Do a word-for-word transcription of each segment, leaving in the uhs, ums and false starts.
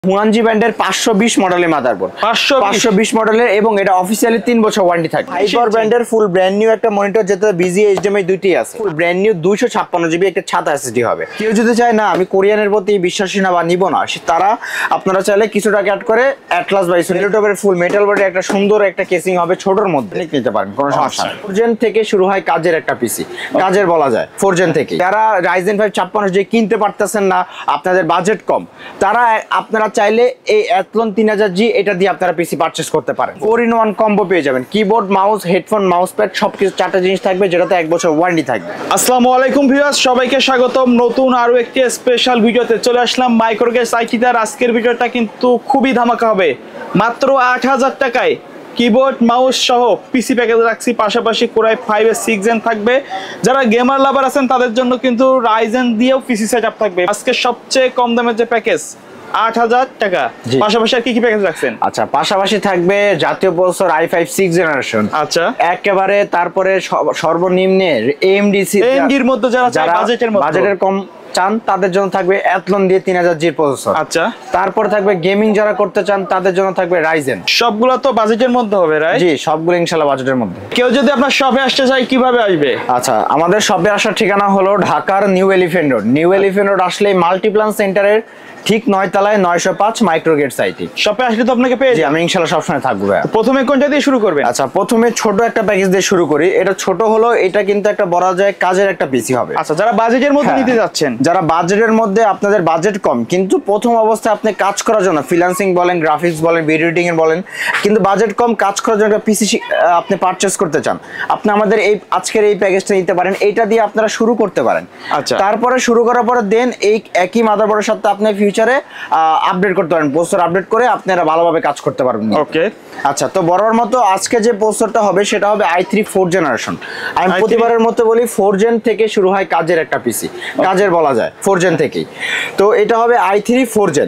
হুয়ানজি ব্র্যান্ডের পাঁচশো বিশ মডেলের মাদারবোর্ড, পাঁচশো বিশ মডেলের, এবং এটা অফিসিয়ালি তিন বছর ওয়ারেন্টি থাকে। হাইপার ব্র্যান্ডের ফুল ব্র্যান্ড নিউ একটা মনিটর, যেটা বিজি এইচডিএমআই দুইটি আছে। ফুল ব্র্যান্ড নিউ দুইশো ছাপ্পান্ন জিবি একটা ছাতা এসএসডি হবে। কেউ যদি চায় না আমি কোরিয়ানের প্রতি বিশ্বাসী না বা নিব না, তারা আপনারা চাইলে কিছু টাকা অ্যাড করে অ্যাটলাস বাই ল্যাপটপের ফুল মেটাল বডি একটা সুন্দর একটা কেসিং হবে, ছোটর মধ্যে নিতে পারেন, কোনো সমস্যা নেই। ফোর জেন থেকে শুরু হয় কাজের একটা পিসি, কাজের বলা যায় ফোর জেন থেকে। যারা রাইজেন ফাইভ ছাপ্পান্ন যে কিনতে পারতেছেন না, আপনাদের বাজেট কম, তারা আপনারা চাইলে এই অ্যাথলন তিন হাজার জি এটা দিয়ে আপনারা পিসি পারচেজ করতে পারেন। ফোর ইন ওয়ান কম্বো পেয়ে যাবেন, keyboard, mouse, headphone, mouse pad সবকিছু চারটা জিনিস থাকবে, যেটাতে এক বছর ওয়ারেন্টি থাকবে। আসসালামু আলাইকুম ভিউয়ার্স, সবাইকে স্বাগতম নতুন আরো একটি স্পেশাল ভিডিওতে। চলে আসলাম মাইক্রোগেস আইটিতে। আজকের ভিডিওটা কিন্তু খুবই ধামাকা হবে। মাত্র আট হাজার টাকায় কিবোর্ড, মাউস সহ পিসি প্যাকেজ রাখছি, পাশাপাশি কোরাই ফাইভ এর সিক্স জেন থাকবে। যারা গেমার লাভার আছেন তাদের জন্য কিন্তু রাইজেন দিয়েও পিসি সেটআপ থাকবে। আজকে সবচেয়ে কম দামের যে প্যাকেজ আট হাজার টাকা, পাশাপাশি আর কি কি প্যাকেজ রাখছেন? আচ্ছা, পাশাপাশি থাকবে জাতীয় processor i five six generation. আচ্ছা, একেবারে তারপরে সর্বনিম্নে এএমডি এএমডির মধ্যে যারা বাজেটের মধ্যে বাজেটের কম চান তাদের জন্য থাকবে অ্যাথলন দিয়ে তিন হাজার জি প্রসেসর। আচ্ছা, তারপর থাকবে গেমিং যারা করতে চান তাদের জন্য থাকবে রাইজেন। সবগুলো তো বাজেটের মধ্যে হবে, রাইট? জি, সবগুলো ইনশাআল্লাহ বাজেটের মধ্যে। কেউ যদি আপনার শপে আসতে চায় কিভাবে আসবে? আচ্ছা, আমাদের শপে আসার ঠিকানা হলো ঢাকার new elephant road. New elephant road আসলেই মাল্টিপ্লান সেন্টারের ঠিক নয় তলায় নয়শো পাঁচ মাইক্রোগেট সাইটে। শপে আসলে তো আপনাকে পেয়ে যাবেন। আমি ইনশাআল্লাহ সবসময় থাকবো। প্রথমে কোনটা দিয়ে শুরু করবেন? আচ্ছা, প্রথমে ছোট একটা প্যাকেজ দিয়ে শুরু করি। এটা ছোট হলো, এটা কিন্তু একটা বলা যায় কাজের একটা পিসি হবে। আচ্ছা, যারা বাজেটের মধ্যে নিতে যাচ্ছেন, যারা বাজেটের মধ্যে, আপনাদের বাজেট কম কিন্তু প্রথম অবস্থায় আপনি কাজ করার জন্য ফ্রিল্যান্সিং বলেন, গ্রাফিক্স বলেন, ভিডিও এডিটিং এর বলেন, কিন্তু বাজেট কম, কাজ করার জন্য একটা পিসি আপনি পারচেজ করতে চান, আপনি আমাদের এই আজকের এই প্যাকেজটা নিতে পারেন। এইটা দিয়ে আপনারা শুরু করতে পারেন। আচ্ছা, তারপরে শুরু করার পরে দেন এই একই মাদারবোর্ডের সাথে আপনি ফিউচারে আপডেট করতে পারেন, প্রসেসর আপডেট করে আপনারা ভালোভাবে কাজ করতে পারবেন। ওকে, আচ্ছা, তো বরাবর মতো আজকে যে প্রসেসরটা হবে সেটা হবে আই থ্রি ফোর জেনারেশন। আমি প্রতিবারের মতো বলি ফোর জেন থেকে শুরু হয় কাজের একটা পিসি, কাজের বলা যায় ফোর জেন থেকেই। তো এটা হবে আই থ্রি ফোর জেন,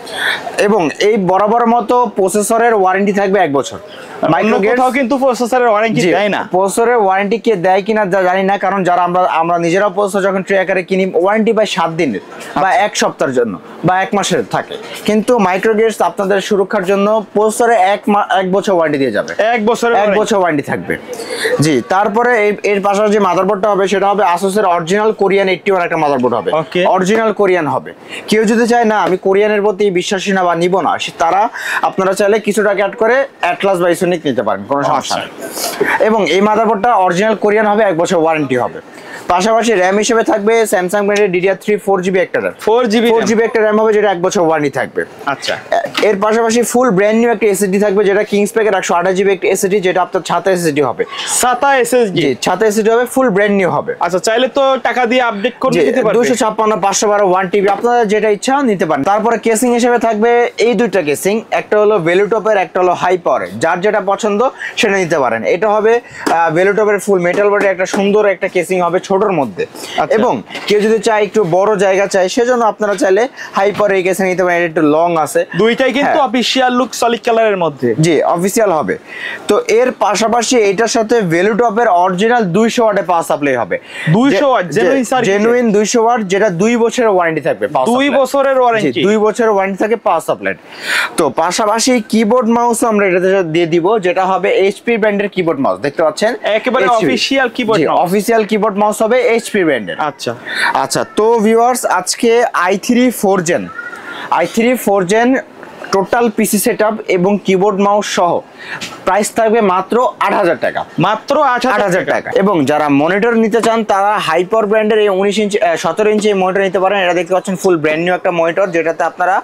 এবং এই বরাবর মতো প্রসেসরের ওয়ারেন্টি থাকবে এক বছর। মাইক্রোগেটও কিন্তু প্রসেসরের ওয়ারেন্টি দেয় না। প্রসেসরের ওয়ারেন্টি কে দেয় কিনা জানি না, কারণ যারা আমরা আমরা নিজেরাও প্রসেসর যখন ট্রে আকারে কিনি, ওয়ারেন্টি পাই সাত দিনের বা এক সপ্তাহের জন্য বা এক মাসের থাকে, কিন্তু মাইক্রোগেটস আপনাদের সুরক্ষার জন্য প্রসেসরে এক এক বছর ওয়ারেন্টি দিয়ে যাবে। এক বছর এক বছর ওয়ারেন্টি থাকবে। জি, তারপরে এর পাশাপাশি যে মাদারবোর্ডটা হবে সেটা হবে আসুসের অরিজিনাল কোরিয়ান এইটটি ওয়ান একটা মাদারবোর্ড হবে। অরিজিনাল কোরিয়ান হবে। কেউ যদি চায় না আমি কোরিয়ানের প্রতি বিশ্বাসী না বা নিব না, তারা আপনারা চাইলে কিছু টাকা অ্যাড করে অ্যাটলাস বাই নিতে পারেন, কোনো সমস্যা নেই। এবং এই মাদারবোর্ডটা অরিজিনাল কোরিয়ান হবে, এক বছর ওয়ারেন্টি হবে। পাশাপাশি র্যাম হিসেবে থাকবে স্যামসাং ব্র্যান্ডের ডিডিআর থ্রি ফোর জিবি একটা RAM, four GB four GB একটা র্যাম হবে, যেটা এক বছর ওয়ারেন্টি থাকবে। আচ্ছা, এর পাশাপাশি ফুল ব্র্যান্ড নিউ একটা এসএসডি থাকবে, যেটা কিংস প্যাকের একশো আঠাশ জিবি একটা এসএসডি, যেটা আপনার ছাতা এসএসডি হবে। ছাতা এসএসডি, ছাতা এসএসডি হবে, ফুল ব্র্যান্ড নিউ হবে। আচ্ছা, চাইলে তো টাকা দিয়ে আপডেট করে নিতে পারবেন। দুইশো ছাপ্পান্ন, পাঁচশো বারো, ওয়ান টিবি আপনারা যেটা ইচ্ছা নিতে পারেন। তারপরে কেসিং হিসেবে থাকবে এই দুইটা কেসিং, একটা হলো ভেলুটপের, একটা হলো হাই পাওয়ারের। যার যেটা পছন্দ সেটা নিতে পারেন। এটা হবে ভেলুটপের ফুল মেটাল বডি একটা সুন্দর একটা কেসিং হবে, ছোটর মধ্যে। এবং কেউ যদি চায় একটু বড় জায়গা চায়, সেজন্য আপনারা চাইলে হাই পাওয়ার এই কেসিং নিতে পারেন। এটা একটু লং আছে, দুইটাই কিন্তু অফিশিয়াল লুক সলিড কালারের মধ্যে। জি, অফিশিয়াল হবে। তো এর পাশাপাশি এটার সাথে ভেলুটপের অরিজিনাল দুইশো ওয়াটের পাওয়ার সাপ্লাই হবে। দুইশো ওয়াট জেনুইন দুইশো ওয়াট, যেটা দুই বছরের ওয়ারেন্টি থাকবে। দুই বছরের ওয়ারেন্টি, দুই বছরের ওয়ারেন্টি থাকে পাওয়ার সাপ্লাই। তো পাশাপাশি কিবোর্ড মাউস আমরা এটাতে দিয়ে দিব, যেটা হবে এইচপি ব্র্যান্ডের কিবোর্ড মাউস। দেখতে পাচ্ছেন একেবারে official keyboard, official keyboard mouse হবে এইচপি ব্র্যান্ডের। আচ্ছা আচ্ছা, তো ভিউয়ার্স আজকে i three four gen i three four gen total PC setup এবং কিবোর্ড মাউস সহ প্রাইস থাকবে মাত্র আট হাজার টাকা, মাত্র আট হাজার টাকা। এবং যারা মনিটর নিতে চান তারা হাইপার ব্র্যান্ডের এই উনিশ ইঞ্চি সতেরো ইঞ্চি মনিটর নিতে পারেন। এটা দেখতে পাচ্ছেন ফুল ব্র্যান্ড নিউ একটা মনিটর, যেটাতে আপনারা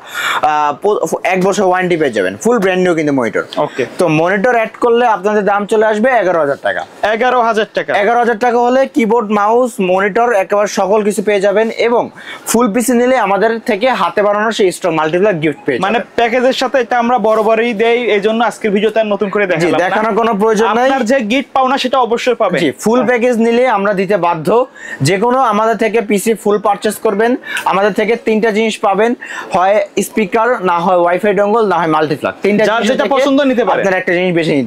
এক বছর ওয়ারেন্টি পেয়ে যাবেন। ফুল ব্র্যান্ড নিউ কিন্তু মনিটর। ওকে, তো মনিটর অ্যাড করলে আপনাদের দাম চলে আসবে এগারো হাজার টাকা। এগারো হাজার টাকা এগারো হাজার টাকা হলে কিবোর্ড, মাউস, মনিটর একেবারে সকল কিছু পেয়ে যাবেন। এবং ফুল পিসি নিলে আমাদের থেকে হাতে বানানো সেই স্ট্রং মাল্টিপ্লার গিফট পেয়ে, মানে প্যাকেজের সাথে এটা আমরা বরাবরই দেই। এই জন্য আজকের ভিডিওতে নতুন করে দেখালাম, দেখানোর কোনো প্রয়োজন নাই। আপনার যে গিফট পাওনা সেটা অবশ্যই পাবেন। জি, ফুল প্যাকেজ নিলে আমরা দিতে বাধ্য। যে কোনো আমাদের থেকে পিসি ফুল পারচেজ করবেন, আমাদের থেকে তিনটা জিনিস পাবেন, হয় স্পিকার, না হয় ওয়াইফাই ডঙ্গল, না হয় মাল্টিপ্লাগ। তিনটা যেটা পছন্দ নিতে পারেন, আপনারা একটা জিনিস বেছে নিতে পারেন।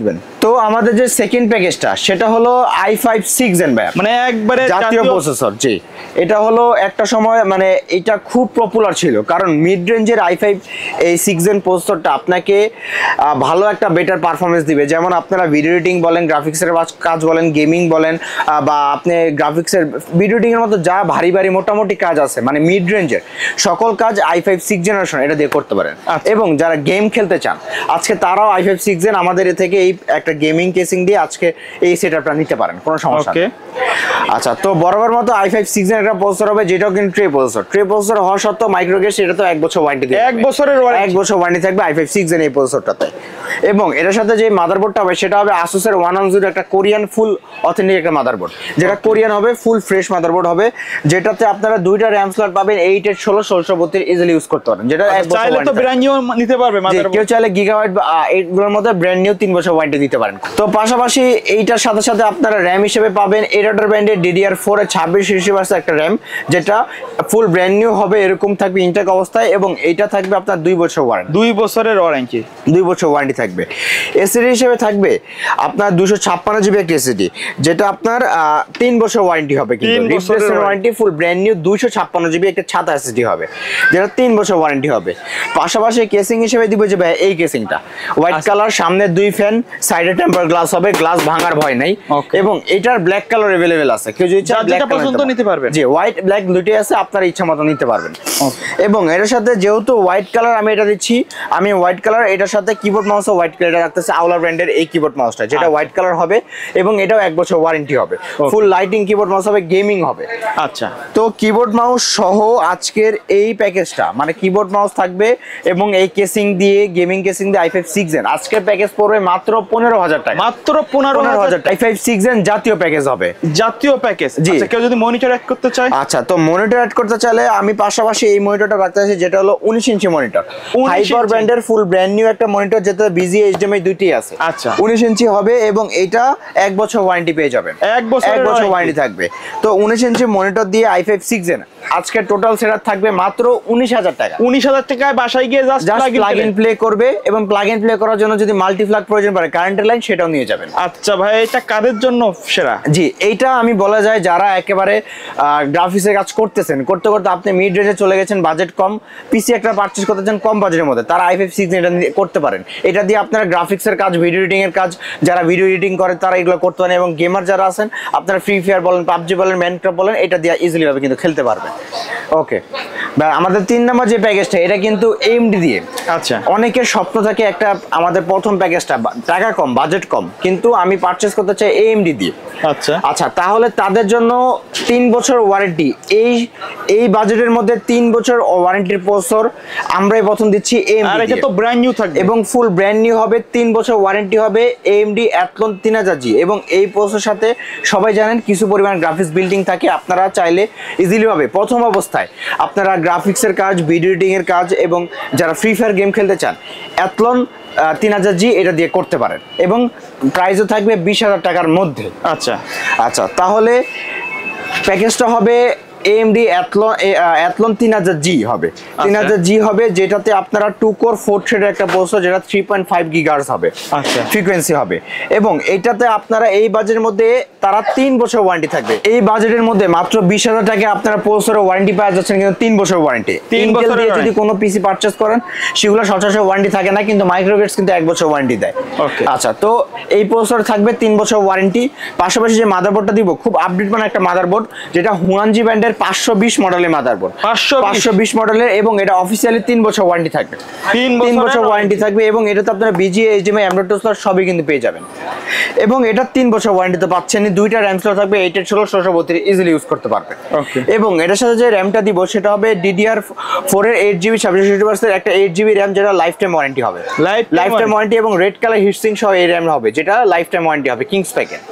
তো আমাদের যে সেকেন্ড প্যাকেজটা সেটা হলো আই ফাইভ সিক্স জেন ভাই, মানে একবারে জাতীয় প্রসেসর। জি, এটা হলো একটা সময় মানে এটা খুব পপুলার ছিল, কারণ মিড রেঞ্জের আই ফাইভ এই সিক্স জেন প্রসেসরটা আপনাকে ভালো একটা বেটার পারফরমেন্স দিবে। যেমন আপনারা ভিডিও এডিটিং বলেন, গ্রাফিক্সের কাজ বলেন, গেমিং বলেন, বা আপনি গ্রাফিক্সের ভিডিও এডিটিং এর মতো যা ভারী ভারী মোটামুটি কাজ আছে মানে মিড রেঞ্জের সকল কাজ আই ফাইভ সিক্স জেনারেশন এটা দিয়ে করতে পারেন। এবং যারা গেম খেলতে চান আজকে তারাও আই ফাইভ সিক্স জেন আমাদের এ থেকে এই একটা গেমিং কেসিং দিয়ে আজকে এই সেটআপটা নিতে পারেন, কোনো সমস্যা নেই। আচ্ছা, তো বরাবর মতো আই ফাইভ সিক্স জেন একটা প্রসেসর হবে, যেটাও কিন্তু ট্রে প্রসেসর। ট্রে প্রসেসর হওয়া সত্ত্বেও মাইক্রোগেস এটা তো এক বছর ওয়ারেন্টি দেবে, এক বছরের এক বছর ওয়ারেন্টি থাকবে আই ফাইভ সিক্স জেন এই প্রসেসরটাতে। এবং এটার সাথে যে মাদারবোর্ডটা হবে সেটা হবে আসুসের ওয়ান ওয়ান জিরো একটা কোরিয়ান ফুল অথেন্টিক একটা মাদারবোর্ড, যেটা কোরিয়ান হবে, ফুল ফ্রেশ মাদারবোর্ড হবে, যেটাতে আপনারা দুইটা র্যাম স্লট পাবেন, এইট এর ষোলো ষোলশো বত্রিশ ইজিলি ইউজ করতে পারেন, যেটা এক বছর চাইলে তো ব্র্যান্ড নিউ নিতে পারবে মাদারবোর্ড। কেউ চাইলে গিগাবাইট বা এইটগুলোর মধ্যে ব্র্যান্ড নিউ তিন বছর ওয়ারেন্টি দিতে পারেন। তো পাশাপাশি এইটার সাথে সাথে আপনারা র্যাম হিসেবে পাবেন এডাটার ব্র্যান্ডের ডিডিআর ফোর এর ছাব্বিশ রিসিভার্স একটা র্যাম, যেটা ফুল ব্র্যান্ড নিউ হবে, এরকম থাকবে ইনটেক অবস্থায়, এবং এইটা থাকবে আপনার দুই বছর ওয়ারেন্টি, দুই বছরের ওয়ারেন্টি, দুই বছর ওয়ারেন্টি থাকবে। এসএসডি হিসেবে থাকবে আপনার দুশো ছাপ্পান্ন জিবি একটা এসএসডি, যেটা আপনার তিন বছর ওয়ারেন্টি হবে, কিন্তু replacement warranty full brand new দুইশো ছাপ্পান্ন জিবি একটা ছাতা এসএসডি হবে, যেটা তিন বছর ওয়ারেন্টি হবে। পাশাপাশি কেসিং হিসেবে দিব যে ভাই এই কেসিংটা হোয়াইট কালার, সামনে দুই ফ্যান, সাইডে টেম্পার গ্লাস হবে, গ্লাস ভাঙার ভয় নাই, এবং এটার ব্ল্যাক কালার अवेलेबल আছে, কেউ যদি চায় ব্ল্যাক পর্যন্ত নিতে পারবে। জি, হোয়াইট ব্ল্যাক দুটোই আছে, আপনার ইচ্ছা মতো নিতে পারবেন। এবং এর সাথে যেহেতু হোয়াইট কালার আমি এটা দিচ্ছি, আমি হোয়াইট কালার এটার সাথে কিবোর্ড মাউস ও হোয়াইট কালার রাখতেছে আউলা ব্র্যান্ডের এই কিবোর্ড মাউসটা, যেটা হোয়াইট কালার হবে, এবং এটাও এক বছর ওয়ারেন্টি হবে, ফুল লাইটিং কিবোর্ড মাউস হবে, গেমিং হবে। আচ্ছা, তো কিবোর্ড মাউস সহ আজকের এই প্যাকেজটা মানে কিবোর্ড মাউস থাকবে এবং এই কেসিং দিয়ে গেমিং কেসিং দিয়ে আই ফাইভ সিক্স জেন আজকের প্যাকেজ পড়বে মাত্র পনেরো হাজার টাকা, মাত্র পনেরো হাজার। আই ফাইভ সিক্স জেন জাতীয় প্যাকেজ হবে, জাতীয় প্যাকেজ। আচ্ছা, কেউ যদি মনিটর অ্যাড করতে চায়? আচ্ছা, তো মনিটর অ্যাড করতে চাইলে আমি পাশাপাশি এই মনিটরটা রাখতে চাইছি, যেটা হলো উনিশ ইঞ্চি মনিটর, হাইপার ব্র্যান্ডের ফুল ব্র্যান্ড নিউ একটা মনিটর, যেটা বিজি এইচডিএমআই দুইটি আছে। আচ্ছা, উনিশ ইঞ্চি হবে এবং এটা এক বছর ওয়ারেন্টি পেয়ে যাবেন, এক বছর এক বছর ওয়ারেন্টি থাকবে। তো উনিশ ইঞ্চি মনিটর দিয়ে আই ফাইভ সিক্স জেন আজকে টোটাল সেটআপ থাকবে মাত্র উনিশ হাজার টাকা। উনিশ হাজার টাকায় বাসায় গিয়ে জাস্ট প্লাগ ইন প্লে করবে, এবং প্লাগ ইন প্লে করার জন্য যদি মাল্টি প্লাগ প্রয়োজন পড়ে কারেন্টের লাইন সেটাও নিয়ে যাবেন। আচ্ছা ভাই, এটা কাদের জন্য সেরা? জি, এইটা আমি বলা যায় যারা একেবারে গ্রাফিক্সের কাজ করতেছেন, করতে করতে আপনি মিড রেঞ্জে চলে গেছেন, বাজেট কম, পিসি একটা পারচেজ করতে চান কম বাজেটের মধ্যে, তারা আই ফাইভ সিক্স এটা করতে পারেন। এটা দিয়ে আপনারা গ্রাফিক্সের কাজ, ভিডিও এডিটিং এর কাজ, যারা ভিডিও এডিটিং করে তারা এগুলো করতে পারেন, এবং গেমার যারা আছেন আপনারা ফ্রি ফায়ার বলেন, পাবজি বলেন, মাইনক্রাফট বলেন, এটা দিয়ে ইজিলি ভাবে কিন্তু খেলতে পারবেন। ওকে, আমাদের তিন নম্বর যে প্যাকেজটা এটা কিন্তু এএমডি দিয়ে। আচ্ছা, অনেকের স্বপ্ন থাকে একটা আমাদের প্রথম প্যাকেজটা টাকা কম, বাজেট কম, কিন্তু আমি পারচেজ করতে চাই এএমডি দিয়ে। আচ্ছা আচ্ছা, তাহলে তাদের জন্য তিন বছর ওয়ারেন্টি, এই এই বাজেটের মধ্যে তিন বছর ওয়ারেন্টির প্রসেসর আমরাই প্রথম দিচ্ছি এএমডি, আর এটা তো ব্র্যান্ড নিউ থাকবে এবং ফুল ব্র্যান্ড নিউ হবে, তিন বছর ওয়ারেন্টি হবে, এএমডি অ্যাথলন তিন হাজার জি। এবং এই প্রসেসরের সাথে সবাই জানেন কিছু পরিমাণ গ্রাফিক্স বিল্ডিং থাকে, আপনারা চাইলে ইজিলি ভাবে প্রথম অবস্থায় আপনারা গ্রাফিক্সের কাজ, ভিডিও এডিটিং এর কাজ, এবং যারা ফ্রি ফায়ার গেম খেলতে চান অ্যাথলন তিন হাজার জি এটা দিয়ে করতে পারেন, এবং প্রাইসও থাকবে বিশ হাজার টাকার মধ্যে। আচ্ছা আচ্ছা, তাহলে প্যাকেজটা হবে এএমডি অ্যাথলন অ্যাথলন তিন হাজার জি হবে, তিন হাজার জি হবে, যেটাতে আপনারা টু কোর ফোর থ্রেডের একটা প্রসেসর, যেটা থ্রি পয়েন্ট ফাইভ গিগাহার্টজ হবে, আচ্ছা ফ্রিকোয়েন্সি হবে, এবং এটাতে আপনারা এই বাজেটের মধ্যে তারা তিন বছর ওয়ারেন্টি থাকবে। এই বাজেটের মধ্যে মাত্র বিশ হাজার টাকা আপনারা প্রসেসরের ওয়ারেন্টি পাওয়া যাচ্ছেন, কিন্তু তিন বছর ওয়ারেন্টি। তিন বছর দিয়ে যদি কোনো পিসি পারচেজ করেন সেগুলো সচরাচর ওয়ারেন্টি থাকে না, কিন্তু মাইক্রোগেটস কিন্তু এক বছর ওয়ারেন্টি দেয়। আচ্ছা, তো এই প্রসেসর থাকবে তিন বছর ওয়ারেন্টি। পাশাপাশি যে মাদারবোর্ডটা দিব খুব আপডেট মানে একটা মাদারবোর্ড, যেটা হুয়ানজি ব্র্যান্ডের পাঁচশো বিশ মডেলের মাদারবোর্ড, পাঁচশো বিশ মডেলের, এবং এটা অফিসিয়ালি তিন বছর ওয়ারেন্টি থাকবে, তিন বছর ওয়ারেন্টি থাকবে, এবং এটাতে আপনারা VGA, HDMI, M dot two slot সবই কিন্তু পেয়ে যাবেন, এবং এটা তিন বছর ওয়ারেন্টিতে পাচ্ছেন। দুইটা র্যাম স্লট থাকবে, এইট এর ষোলো ষোলশো বত্রিশ ইজিলি ইউজ করতে পারবেন। এবং এটার সাথে যে র্যামটা দিব সেটা হবে ডিডিআর ফোর এর এইট জিবি ছাব্বিশ জিবি একটা এইট জিবি র্যাম, যেটা লাইফ টাইম ওয়ারেন্টি হবে, লাইফ টাইম ওয়ারেন্টি, এবং রেড কালার হিটসিং সহ এই র্যাম হবে, যেটা লাইফ টাইম ওয়ারেন্টি হবে কিংস প্যাকেট।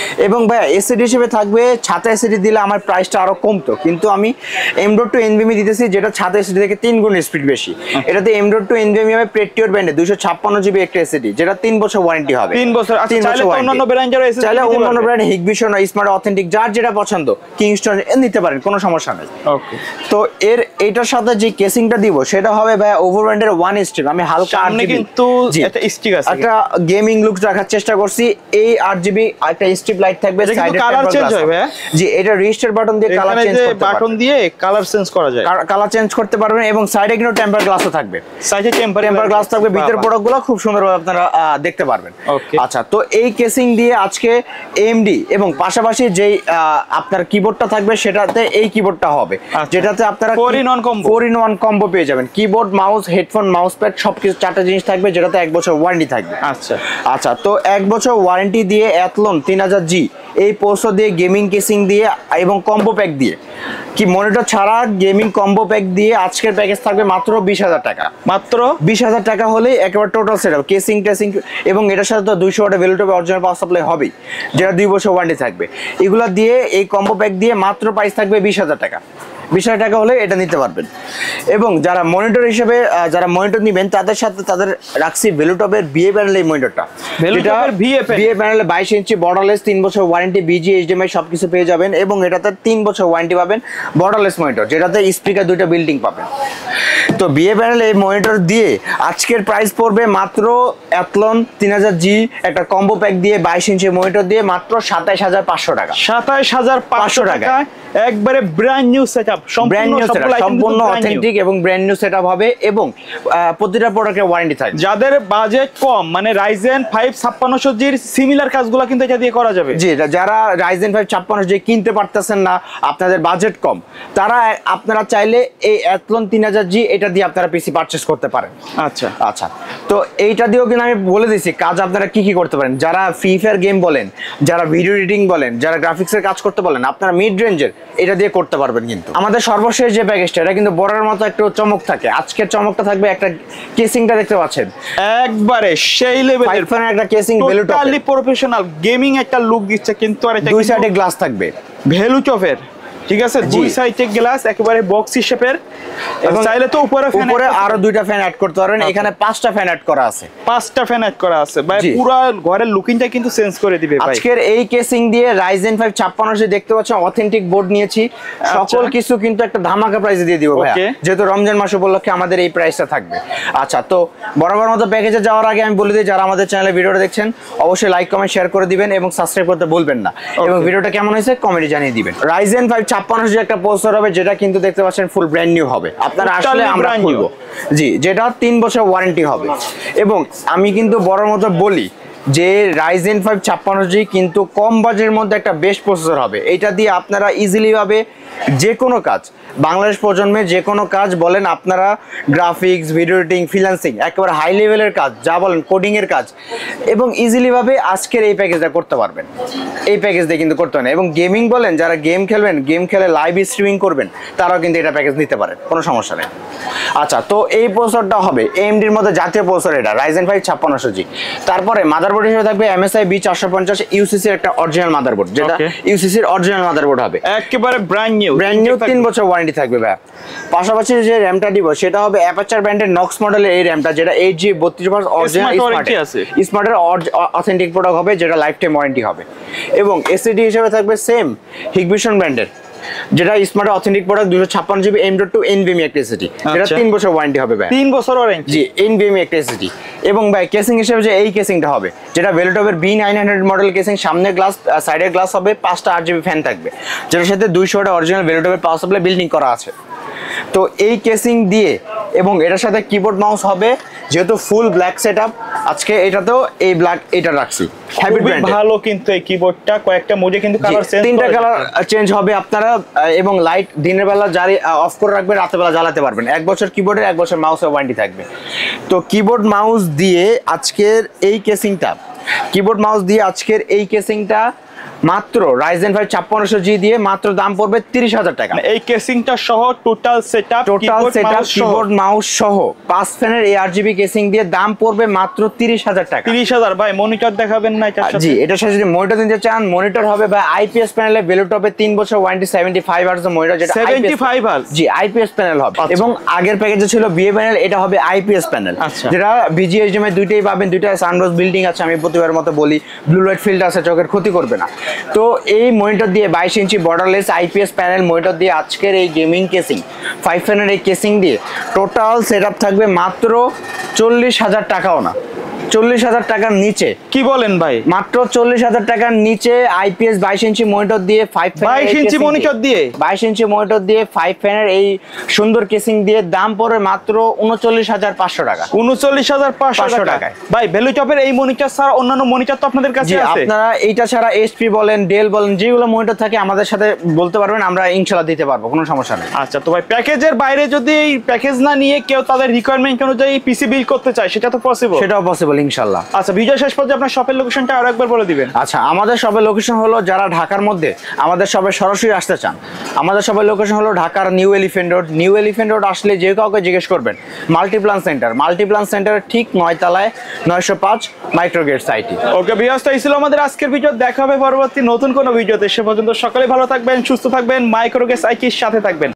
এবং ভাই এসএসডি হিসেবে থাকবে ছাতা এসএসডি দিলে আমার প্রাইসটা আরো কমতো, কিন্তু আমি এম ডট টু এনভিএমই দিতেছি যেটা ছাতা এসএসডি থেকে তিন গুণ স্পিড বেশি। এটাতে এম ডট টু এনভিএমই হবে পেটিওর ব্র্যান্ডে দুইশো ছাপ্পান্ন জিবি একটা এসএসডি, যেটা তিন বছর ওয়ারেন্টি হবে। তিন বছর। আচ্ছা, চাইলে অন্যান্য ব্র্যান্ডের এসএসডি চাইলে অন্যান্য ব্র্যান্ড হিগবিশন স্মার্ট অথেন্টিক যার যেটা পছন্দ কিংস্টন নিতে পারেন, কোনো সমস্যা নেই। ওকে, তো এর এইটার সাথে যে কেসিংটা দিব সেটা হবে ভাই ওভার ব্র্যান্ডের ওয়ান স্ট্রিপ। আমি হালকা সামনে কিন্তু একটা স্টিক আছে, একটা গেমিং লুক রাখার চেষ্টা করছি। এই আট জিবি একটা স্ট্রিপ লাইট থাকবে, সাইডে কালার চেঞ্জ হয় ভাই। জি, এটা রেজিস্টার বাটন দিয়ে কালার চেঞ্জ করতে পারবেন, বাটন দিয়ে কালার চেঞ্জ করা যায়, কালার চেঞ্জ করতে পারবেন। এবং সাইডে কিন্তু টেম্পার গ্লাসও থাকবে, সাইডে টেম্পার টেম্পার গ্লাস থাকবে, ভিতরের প্রোডাক্টগুলো খুব সুন্দরভাবে আপনারা দেখতে পারবেন। আচ্ছা, তো এই কেসিং দিয়ে আজকে এএমডি এবং পাশাপাশি যেই আপনার কিবোর্ডটা থাকবে সেটাতে এই কিবোর্ডটা হবে, যেটাতে আপনারা four in one combo four in one combo পেয়ে যাবেন। Keyboard, mouse, headphone, mouse pad সবকিছু চারটা জিনিস থাকবে, যেটাতে এক বছর ওয়ারেন্টি থাকবে। আচ্ছা আচ্ছা, তো এক বছর ওয়ারেন্টি দিয়ে অ্যাথলন তিন হাজার জি এই পোস্টো দিয়ে গেমিং কেসিং দিয়ে এবং কম্বো প্যাক দিয়ে কি মনিটর ছাড়া গেমিং কম্বো প্যাক দিয়ে আজকের প্যাকেজ থাকবে মাত্র বিশ হাজার টাকা। মাত্র বিশ হাজার টাকা হলেই একেবারে টোটাল সেটআপ কেসিং টেসিং এবং এটার সাথে তো দুইশো ওয়াটের ভেলুটপে অরিজিনাল পাওয়ার সাপ্লাই হবেই, যেটা দুই বছর ওয়ারেন্টি থাকবে। এগুলা দিয়ে এই কম্বো প্যাক দিয়ে মাত্র প্রাইস থাকবে বিশ হাজার টাকা। বিশ হাজার টাকা হলে এটা নিতে পারবেন। এবং যারা মনিটর হিসেবে যারা মনিটর নেবেন তাদের সাথে তাদের রাখছি ভেলুটপের বিএ প্যানেল এই মনিটরটা, ভেলুটপের বিএ বিএ প্যানেলে বাইশ ইঞ্চি বর্ডারলেস, তিন বছর ওয়ারেন্টি, বিজি, এইচডিএমআই সবকিছু পেয়ে যাবেন। এবং এটাতে তিন বছর ওয়ারেন্টি পাবেন, বর্ডারলেস মনিটর যেটাতে স্পিকার দুইটা বিল্ডিং পাবেন। তো বিএ প্যানেল এই মনিটর দিয়ে আজকের প্রাইস পড়বে মাত্র অ্যাথলন তিন হাজার জি একটা কম্বো প্যাক দিয়ে বাইশ ইঞ্চি মনিটর দিয়ে মাত্র সাতাইশ হাজার পাঁচশো টাকা। সাতাইশ হাজার পাঁচশো টাকা একবারে brand new setup, brand new setup, সম্পূর্ণ অথেন্টিক এবং ব্র্যান্ড নিউ সেটআপ হবে এবং প্রতিটা প্রোডাক্টের ওয়ারেন্টি থাকবে। যাদের বাজেট কম, মানে রাইজেন ফাইভ ছাপ্পান্নশো জির সিমিলার কাজগুলো কিন্তু এটা দিয়ে করা যাবে। জি, যারা রাইজেন ফাইভ ছাপ্পান্ন জি কিনতে পারতেছেন না, আপনাদের বাজেট কম, তারা আপনারা চাইলে এই অ্যাথলন তিন হাজার জি এটা দিয়ে আপনারা পিসি পারচেজ করতে পারেন। আচ্ছা আচ্ছা, তো এইটা দিয়েও কিন্তু আমি বলে দিচ্ছি কাজ আপনারা কি কি করতে পারেন। যারা ফ্রি ফায়ার গেম বলেন, যারা ভিডিও এডিটিং বলেন, যারা গ্রাফিক্সের কাজ করতে বলেন, আপনারা মিড রেঞ্জের এটা দিয়ে করতে পারবেন। কিন্তু আমাদের সর্বশেষ যে প্যাকেজটা এটা কিন্তু বড়ের মতো একটু চমক থাকে। আজকের চমকটা থাকবে একটা কেসিংটা দেখতে পাচ্ছেন, একবারে সেই লেভেলের একটা কেসিং, টোটালি প্রফেশনাল গেমিং একটা লুক দিচ্ছে। কিন্তু আর এটা দুই সাইডে গ্লাস থাকবে ভেলুটপের, ঠিক আছে, দুই সাইডে গ্লাস একেবারে বক্সি শেপের। এবং চাইলে তো উপরে ফ্যান, উপরে আরো দুইটা ফ্যান অ্যাড করতে পারবেন। এখানে পাঁচটা ফ্যান অ্যাড করা আছে, পাঁচটা ফ্যান অ্যাড করা আছে ভাই, পুরো ঘরের লুকিংটা কিন্তু চেঞ্জ করে দিবে ভাই। আজকের এই কেসিং দিয়ে রাইজেন ফাইভ ছাপ্পান্ন জি দেখতে পাচ্ছেন, অথেন্টিক বোর্ড নিয়েছি, সকল কিছু কিন্তু একটা ধামাকা প্রাইসে দিয়ে দিব ভাই, যেহেতু রমজান মাস উপলক্ষে আমাদের এই প্রাইসটা থাকবে। আচ্ছা, তো বরাবর মতো প্যাকেজে যাওয়ার আগে আমি বলে দিই, যারা আমাদের চ্যানেলে ভিডিওটা দেখছেন অবশ্যই লাইক কমেন্ট শেয়ার করে দিবেন এবং সাবস্ক্রাইব করতে ভুলবেন না। এবং ভিডিওটা কেমন হয়েছে কমেন্টে জানিয়ে দিবেন। রাইজেন ফাইভ ছাপ্পান্ন জি একটা প্রসেসর হবে, যেটা কিন্তু দেখতে পাচ্ছেন ফুল ব্র্যান্ড নিউ হবে। আপনারা আসলে আমরা খুলবো, জি, যেটা তিন বছর ওয়ারেন্টি হবে। এবং আমি কিন্তু বড় মতো বলি যে রাইজেন ফাইভ ছাপ্পান্ন জি কিন্তু কম বাজেটের মধ্যে একটা বেস্ট প্রসেসর হবে। এটা দিয়ে আপনারা ইজিলি ভাবে যে কোনো কাজ, বাংলাদেশ প্রজন্মের যে কোনো কাজ বলেন আপনারা, গ্রাফিক্স, ভিডিও এডিটিং, ফ্রিল্যান্সিং, একেবারে হাই লেভেলের কাজ যা বলেন, কোডিং এর কাজ, এবং ইজিলি ভাবে আজকের এই প্যাকেজটা করতে পারবেন। এই প্যাকেজ দিয়ে কিন্তু করতে পারেন। এবং গেমিং বলেন, যারা গেম খেলবেন, গেম খেলে লাইভ স্ট্রিমিং করবেন, তারাও কিন্তু এটা প্যাকেজ নিতে পারেন, কোনো সমস্যা নেই। আচ্ছা, তো এই প্রসেসরটা হবে এএমডির মধ্যে জাতীয় প্রসেসর, এটা রাইজেন ফাইভ ছাপ্পান্নশো জি। তারপরে মাদারবোর্ড হিসেবে থাকবে এমএসআই বি চারশো পঞ্চাশ ইউসিসির একটা অরিজিনাল মাদারবোর্ড, যেটা ইউসিসির অরিজিনাল মাদারবোর্ড হবে, একেবারে ব্র্যান্ড নিউ, ব্র্যান্ড নিউ, তিন বছর ওয়ারেন্টি থাকবে ভাই। পাশাপাশি যে র্যামটা দিব সেটা হবে অ্যাপারচার ব্র্যান্ডের নক্স মডেলের এই র্যামটা, যেটা এইট জি বত্রিশ পার্স অরিজিনাল স্মার্টের অথেন্টিক প্রোডাক্ট হবে, যেটা লাইফ টাইম ওয়ারেন্টি হবে। এবং এসএসডি হিসেবে থাকবে সেম হিগবিশন ব্র্যান্ডের, যেটা স্মার্ট অথেন্টিক প্রোডাক্ট দুইশো ছাপ্পান্ন GB M dot two NVMe একটা এসএসডি, যেটা তিন বছর ওয়ারেন্টি হবে ভাই, তিন বছর ওয়ারেন্টি, জি, এনভিএমই একটা এসএসডি। এবং ভাই কেসিং হিসেবে যে এই কেসিংটা হবে, যেটা ভেলুটপের B nine hundred model casing, সামনে গ্লাস, সাইডের গ্লাস হবে, পাঁচটা আট জিবি ফ্যান থাকবে, যেটার সাথে দুইশো ওয়াট অরিজিনাল ভেলুটপের পাওয়ার সাপ্লাই বিল্ডিং করা আছে। তো এই কেসিং দিয়ে এবং এটার সাথে কিবোর্ড মাউস হবে, যেহেতু ফুল ব্ল্যাক সেটআপ, আজকে এটাতেও এই ব্ল্যাক এটা রাখছি। ভালো কিন্তু এই কিবোর্ডটা কয়েকটা মোডে কিন্তু কালার চেঞ্জ, তিনটা কালার চেঞ্জ হবে আপনারা। এবং লাইট দিনের বেলা জারি অফ করে রাখবেন, রাতের বেলা জ্বালাতে পারবেন। এক বছর কিবোর্ডের, এক বছর মাউসের ওয়ারেন্টি থাকবে। তো কিবোর্ড মাউস দিয়ে আজকের এই কেসিংটা, কিবোর্ড মাউস দিয়ে আজকের এই কেসিংটা মাত্র রাইজেন ফাইভ ছাপ্পান্নশো জি দিয়ে মাত্র দাম পড়বে তিরিশ হাজার টাকা। এই কেসিংটা সহ total setup total setup keyboard mouse সহ পাঁচ ফ্যানের এই আরজিবি কেসিং দিয়ে দাম পড়বে মাত্র তিরিশ হাজার টাকা। তিরিশ হাজার ভাই মনিটর দেখাবেন না এটার সাথে? জি এটার সাথে যদি মনিটর নিতে চান মনিটর হবে ভাই আইপিএস প্যানেলে ভেলুটপে তিন বছর warranty seventy five hertz monitor যেটা সেভেন্টি ফাইভ হার্জ। জি আইপিএস প্যানেল হবে এবং আগের প্যাকেজে ছিল বিএ প্যানেল, এটা হবে আইপিএস প্যানেল যেটা ভিজিএইচডিএমআই দুইটাই পাবেন, দুইটা সানরোজ বিল্ডিং আছে, আমি প্রতিবার মতো বলি ব্লু লাইট ফিল্ড আছে, চোখের ক্ষতি করবে না। তো এই মনিটর দিয়ে বাইশ inch borderless IPS panel monitor দিয়ে আজকের এই গেমিং কেসিং ফাইভ ফ্যানের এই কেসিং দিয়ে টোটাল সেটআপ থাকবে মাত্র চল্লিশ হাজার টাকাও না, চল্লিশ হাজার টাকার নিচে। কি বলেন ভাই? মাত্র চল্লিশ হাজার টাকার নিচে আইপিএস বাইশ ইঞ্চি মনিটর দিয়ে ফাইভ বাইশ ইঞ্চি মনিটর দিয়ে বাইশ ইঞ্চি মনিটর দিয়ে ফাইভ ফ্যানের এই সুন্দর কেসিং দিয়ে দাম পড়বে মাত্র উনচল্লিশ হাজার পাঁচশো টাকা। উনচল্লিশ হাজার পাঁচশো টাকায় ভাই ভ্যালুটপের এই মনিটর ছাড়া অন্যান্য মনিটর তো আপনাদের কাছে আছে? আপনারা এইটা ছাড়া এইচপি বলেন ডেল বলেন যেগুলো মনিটর থাকে আমাদের সাথে বলতে পারবেন, আমরা ইনশাআল্লাহ দিতে পারবো, কোনো সমস্যা নেই। আচ্ছা তো ভাই প্যাকেজের বাইরে যদি এই প্যাকেজ না নিয়ে কেউ তাদের রিকোয়ারমেন্ট অনুযায়ী পিসি বিল করতে চায় সেটা তো পসিবল? সেটাও পসিবল ইনশাআল্লাহ। আচ্ছা ভিডিও শেষ পর্যন্ত আপনার শপের লোকেশনটা আরো একবার বলে দিবেন। আচ্ছা আমাদের শপের লোকেশন হলো, যারা ঢাকার মধ্যে আমাদের শপে সরাসরি আসতে চান, আমাদের শপের লোকেশন হলো ঢাকার new elephant road. New elephant road আসলে যে কাউকে জিজ্ঞেস করবেন মাল্টিপ্লান সেন্টার, মাল্টিপ্লান সেন্টারের ঠিক নয়তলায় নয়শো পাঁচ মাইক্রোগেট সাইটে। ওকে ভিউয়ার্স, এই ছিল আমাদের আজকের ভিডিও। দেখা হবে পরবর্তী নতুন কোনো ভিডিওতে। সে পর্যন্ত সকলে ভালো থাকবেন, সুস্থ থাকবেন, মাইক্রোগেস আইকির সাথে থাকবেন।